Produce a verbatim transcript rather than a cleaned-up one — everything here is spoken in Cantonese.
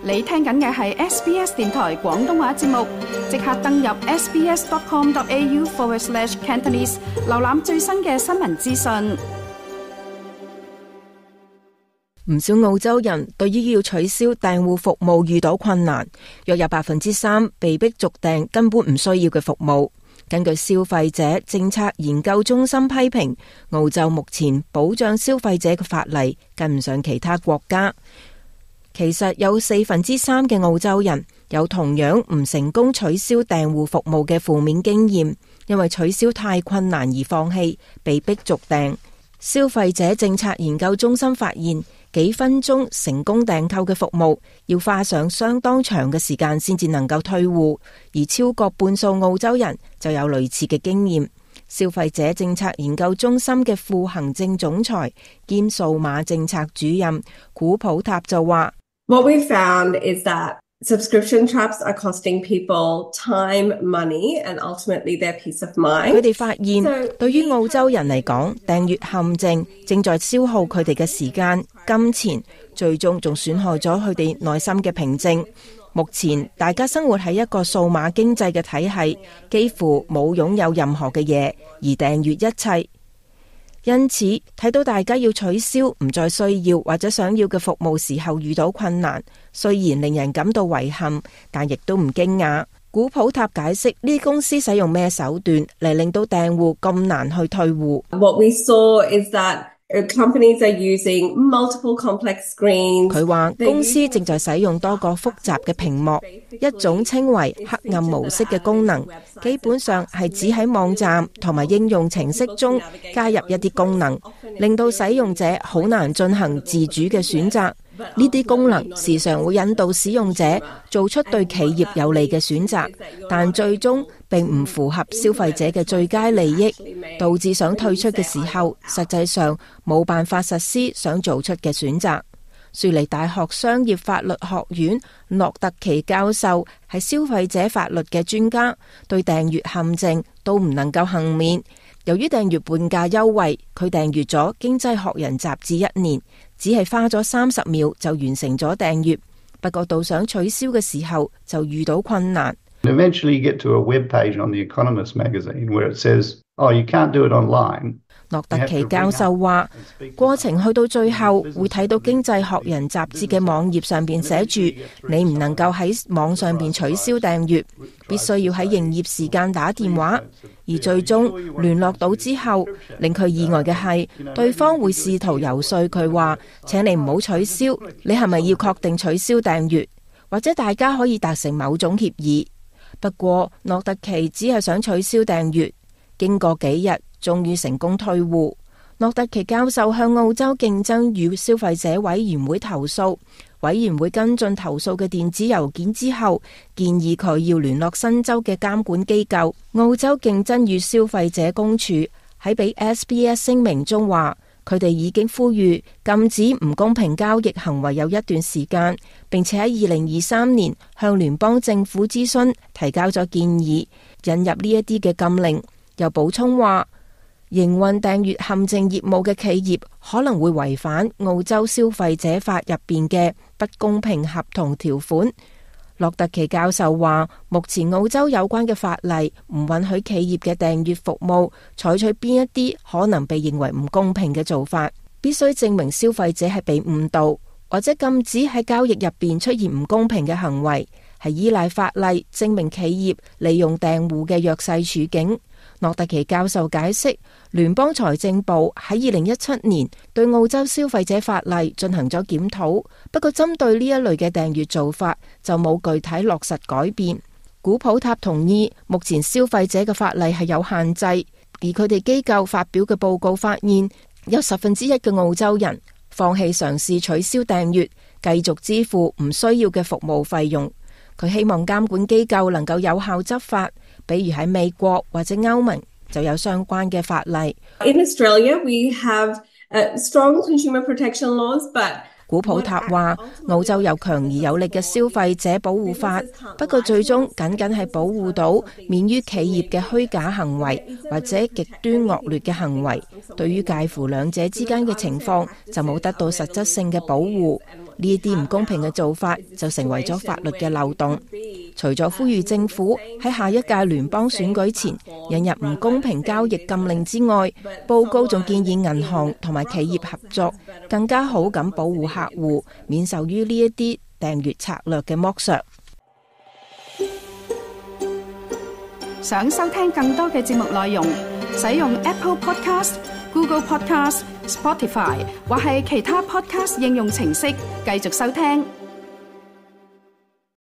你聽緊嘅係 S B S 電台廣東話節目，即刻登入 sbs.com.au forward slash Cantonese， 瀏覽最新嘅新聞資訊。 唔少澳洲人對於要取消訂戶服務遇到困難，約有百分之三被逼續訂根本唔需要嘅服務。根據消費者政策研究中心批評，澳洲目前保障消費者嘅法例跟唔上其他國家。其實有四分之三嘅澳洲人有同樣唔成功取消訂戶服務嘅負面經驗，因為取消太困難而放棄，被逼續訂。消費者政策研究中心發現，幾分鐘成功訂購嘅服務要花上相當長嘅時間先至能夠退戶，而超過半數澳洲人就有類似嘅經驗。消費者政策研究中心嘅副行政總裁兼數碼政策主任古普塔就話 ：What we found is that subscription traps are costing people time, money, and ultimately their peace of mind. 佢哋發現，對於澳洲人嚟講，訂閱陷阱正在消耗佢哋嘅時間、金錢，最終仲損害咗佢哋內心嘅平靜。目前大家生活喺一個數碼經濟嘅體系，幾乎冇擁有任何嘅嘢，而訂閱一切。因此睇到大家要取消唔再需要或者想要嘅服務時候遇到困難，雖然令人感到遺憾，但亦都唔驚訝。古普塔解釋呢啲公司使用咩手段嚟令到訂戶咁難去退戶。 What we saw is that companies are using multiple complex screens. 佢話公司正在使用多個複雜嘅屏幕，一種稱為黑暗模式嘅功能，基本上係指喺網站同埋應用程式中加入一啲功能，令到使用者好難進行自主嘅選擇。呢啲功能時常會引導使用者做出對企業有利嘅選擇，但最終並唔符合消費者嘅最佳利益，導致想退出嘅時候，實際上冇辦法實施想做出嘅選擇。雪梨大學商業法律學院諾特奇教授係消費者法律嘅專家，對訂閱陷阱都唔能夠幸免。由於訂閱半價優惠，佢訂閱咗《經濟學人》雜誌一年，只係花咗三十秒就完成咗訂閱。不過到想取消嘅時候，就遇到困難。 Eventually you get to a web page on The Economist magazine where it says, "Oh, you can't do it online." 諾特奇教授話，過程去到最後會睇到《經濟學人》雜誌嘅網頁上邊寫住，你唔能夠喺網上邊取消訂閱，必須要喺營業時間打電話。而最終聯絡到之後，令佢意外嘅係，對方會試圖遊說佢話，請你唔好取消，你係咪要確定取消訂閱，或者大家可以達成某種協議。不過諾特奇只係想取消訂閱，經過幾日終於成功退戶。諾特奇教授向澳洲競爭與消費者委員會投訴，委員會跟進投訴嘅電子郵件之後，建議佢要聯絡新州嘅監管機構。澳洲競爭與消費者公署喺俾 S B S 聲明中話，佢哋已經呼籲禁止唔公平交易行為有一段時間，並且喺二零二三年向聯邦政府諮詢，提交咗建議引入呢一啲嘅禁令。又補充話，營運訂閱陷阱業務嘅企業可能會違反澳洲消費者法入邊嘅不公平合同條款。諾特奇教授話，目前澳洲有關嘅法例唔允許企業嘅訂閱服務採取邊一啲可能被認為唔公平嘅做法，必須證明消費者係被誤導，或者禁止喺交易入邊出現唔公平嘅行為，係依賴法例證明企業利用訂戶嘅弱勢處境。諾特奇教授解釋，聯邦財政部喺二零一七年對澳洲消費者法例進行咗檢討，不過針對呢一類嘅訂閱做法就冇具體落實改變。古普塔同意，目前消費者嘅法例係有限制，而佢哋機構發表嘅報告發現，有十分之一嘅澳洲人放棄嘗試取消訂閱，繼續支付唔需要嘅服務費用。佢希望監管機構能夠有效執法，比如喺美國或者歐盟就有相關嘅法例。 In Australia, we have uh, strong consumer protection laws, but 古普塔話，澳洲有強而有力嘅消費者保護法，不過最終僅僅係保護到免於企業嘅虛假行為或者極端惡劣嘅行為，對於介乎兩者之間嘅情況就冇得到實質性嘅保護。 呢啲唔公平嘅做法就成為咗法律嘅漏洞。除咗呼籲政府喺下一屆聯邦選舉前引入唔公平交易禁令之外，報告仲建議銀行同埋企業合作，更加好咁保護客戶，免受於呢一啲訂閱策略嘅剝削。 想收聽更多嘅節目內容，使用 Apple Podcast、Google Podcast、Spotify 或係其他 Podcast 應用程式繼續收聽。